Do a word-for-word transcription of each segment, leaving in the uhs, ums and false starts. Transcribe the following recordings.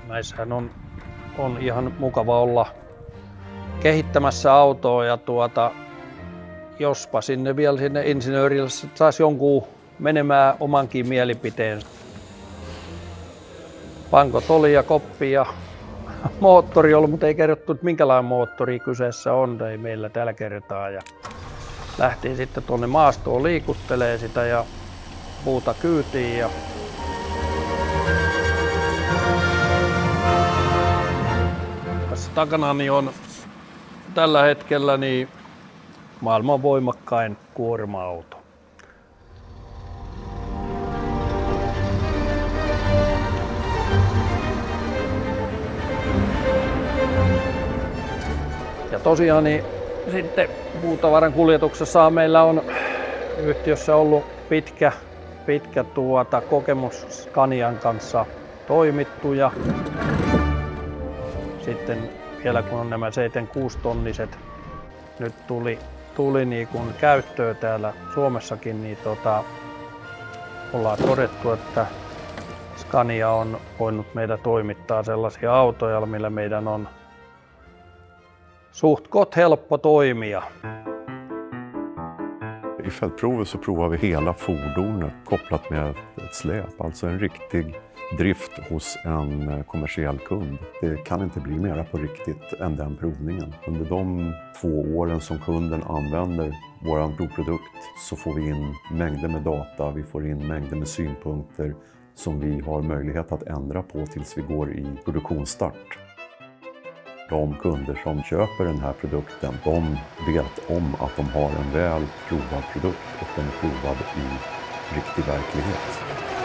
näissähän on, on ihan mukava olla kehittämässä autoa ja tuota, jospa sinne vielä sinne insinöörille saisi jonkun menemään omankin mielipiteen. Pankot oli ja koppi ja moottori ollut, mutta ei kerrottu, että minkälainen moottori kyseessä on, ei meillä tällä kertaa. Ja lähtiin sitten tuonne maastoon liikuttelee sitä ja puuta kyytiin. Ja tässä takanani on tällä hetkellä niin maailman voimakkain kuorma-auto. Ja tosiaan niin sitten puutavaran kuljetuksessa meillä on yhtiössä ollut pitkä, pitkä tuota, kokemus Scanian kanssa toimittu ja sitten vielä kun on nämä seitsemänkymmentäkuusi tonniset nyt tuli, tuli niin kuin käyttöön täällä Suomessakin, niin tota, ollaan todettu, että Scania on voinut meidän toimittaa sellaisia autoja, millä meidän on suht gott helppo toimia. I fältprovet så provar vi hela fordonet kopplat med ett släp, alltså en riktig drift hos en kommersiell kund. Det kan inte bli mera på riktigt än den provningen. Under de två åren som kunden använder vår provprodukt så får vi in mängder med data, vi får in mängder med synpunkter som vi har möjlighet att ändra på tills vi går i produktionsstart. De kunder som köper den här produkten, de vet om att de har en väl provad produkt och den är provad i riktig verklighet.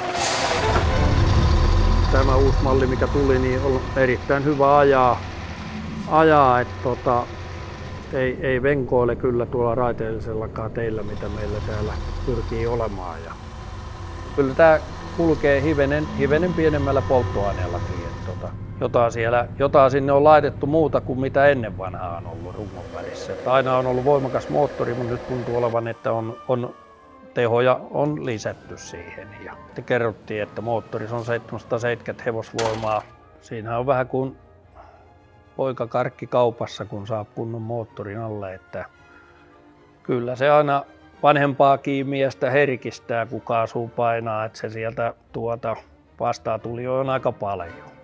Tämä uusi malli, mikä tuli, niin on erittäin hyvä ajaa, ajaa että tota, ei, ei venkoile kyllä tuolla raiteellisellakaan teillä, mitä meillä täällä pyrkii olemaan. Ja kyllä tämä kulkee hivenen, hivenen pienemmällä polttoaineellakin. Että tota, jotain, siellä, jotain sinne on laitettu muuta kuin mitä ennen vanhaa on ollut rungon välissä. Että aina on ollut voimakas moottori, mutta nyt tuntuu olevan, että on, on tehoja on lisätty siihen. Ja te kerrottiin, että moottorissa on seitsemänsataaseitsemänkymmentä hevosvoimaa. Siinä on vähän kuin poika karkki kaupassa, kun saa kunnon moottorin alle. Että kyllä se aina vanhempaakin miestä herkistää, kun kaasua painaa, että se sieltä tuota vastaan tuli on aika paljon.